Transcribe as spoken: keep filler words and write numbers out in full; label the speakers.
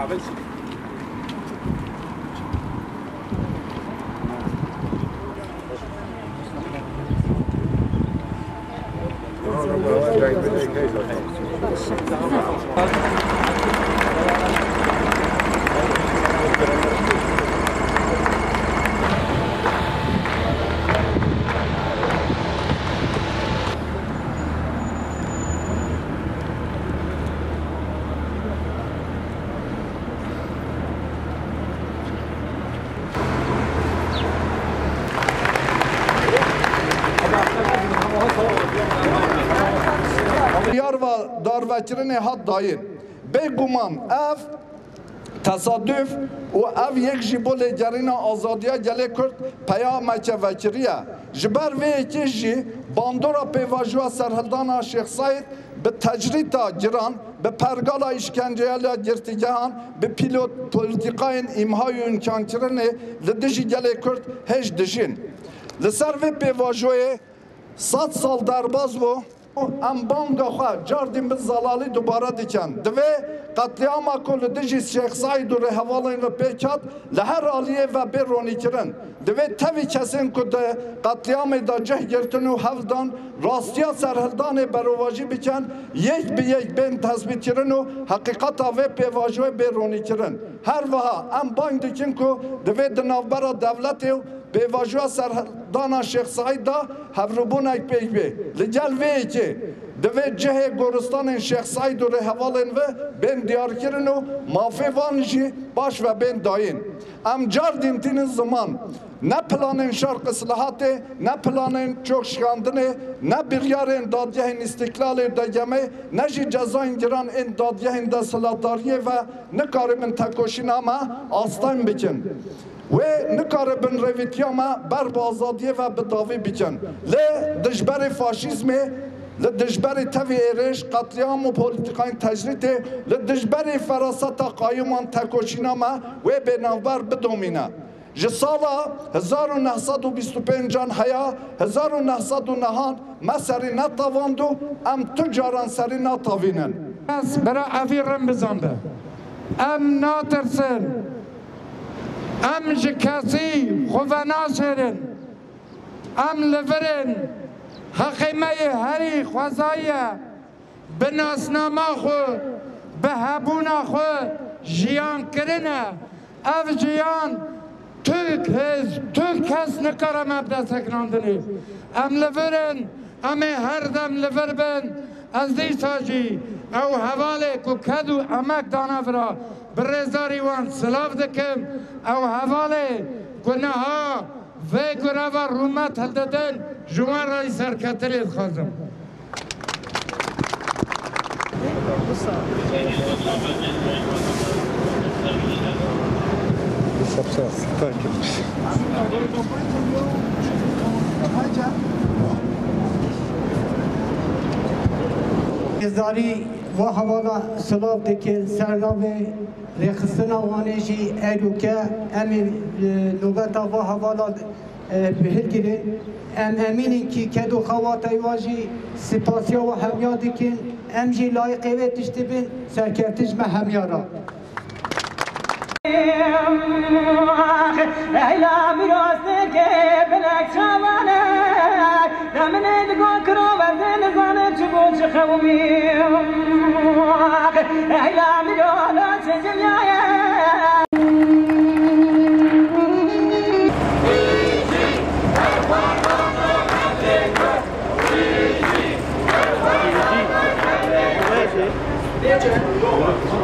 Speaker 1: داروکرین هات داین بگومان اف تصادف و اف یک جیبول جرین آزادیا گله کرد پیا مچه وکریه جبر و یکیجی باندورا پیواجوا سرهلدانا شیخ سعید به تجریتا جران به پرگالا işkenceyle girtigahan به پیلوت پولیتیکاین امهای امکان کرنه لدیجی گله کرد هش دجین لسر و پیواجوی صد سال درباز بو ام بانگا خواه جاردیم به زلالی دوباره دیکن دوی قتلیاما کل دیجی شیخ سعید و رهوالین و پیکات لهر آلیه و بیرونی کرن دوی تاوی کسین که قتلیام دا جه گرتن و هفدان راستیا سرهلدان برواجی بکن یک به یک بین تثبیت کرن و حقیقتا و پیواجوی بیرونی کرن هر وها ام بانگ دیکن که دوی دنافبرا دولتی و پیواجوی سرهلدان شیخ سعید دا هفروبون اک پیک بی لجل وی که دوی جه گورستان شیخ سعید و رهوالین و بین دیار کرن و مافی وانجی باش و بین داین ام جاردیم تین زمان نه پلانین شرق اصلاحاتی نه پلانین çok şkandını ne bir yarın dadyehin istiklali degeme ne jî cezayin giran in dadyehin de salatariye ve ne karibin tekoşin ama aslan bikin ve ne karibin revitiyama berb azadiye ve bedavi bikin le dijberi faşizmi le dijberi tevi eriş katliam و politikayın tecriti le dijberi ferasata qayyuman tekoşinama ve benavber bedomine جسالا هزار و نهصد و بیست و پنجان هیا هزار و نهصد و نهان ما سری نتواندو ام تجاران سری نتاوینن
Speaker 2: از برای افیرم بزنده ام ناترسن ام جکسی خوفنا شرن ام لورن حقیمه هری خوزایه به ناسنامه خو به هبونا خو جیان کرنه اف جیان Türk hez, Türk kes ne karam abda seknandını. Em leverin, em her dem lever ben. Az dey saci, ev havale ku kedu emek danavra. Berezari wan sılav dikim. Ev havale ku neha ve kurava rumat heldeden juman ray serketeli khazım.
Speaker 3: Zari ve havala sılav dikin sergavê rêxistina wanê jî eluke em nûbeta ve havala bihirgirin em emînin ki kedu xewatê wa jî spasiya ve hemya dikin em jî layıqê wê tiştî bin serkevtî ji me hemyara Leyla mirası ki bilek çavane Demine digon kro vezin zane çubuğu çıkavmiyim Leyla mirası dünyaya Gece